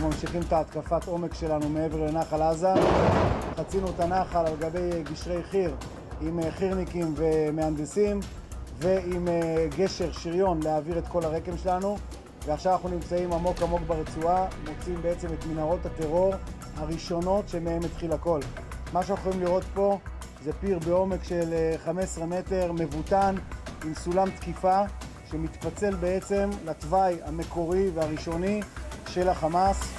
ממשיכים את ההתקפת עומק שלנו מעבר לנחל עזה. חצינו את הנחל על גבי גשרי חיר עם חירניקים ומהנדסים ועם גשר שריון להעביר את כל הרקם שלנו, ועכשיו אנחנו נמצאים עמוק עמוק ברצועה, מוצאים בעצם את מנהרות הטרור הראשונות שמהם התחיל הכל. מה שאנחנו יכולים לראות פה זה פיר בעומק של 15 מטר מבוטן עם סולם תקיפה שמתפצל בעצם לתוואי המקורי והראשוני של החמאס.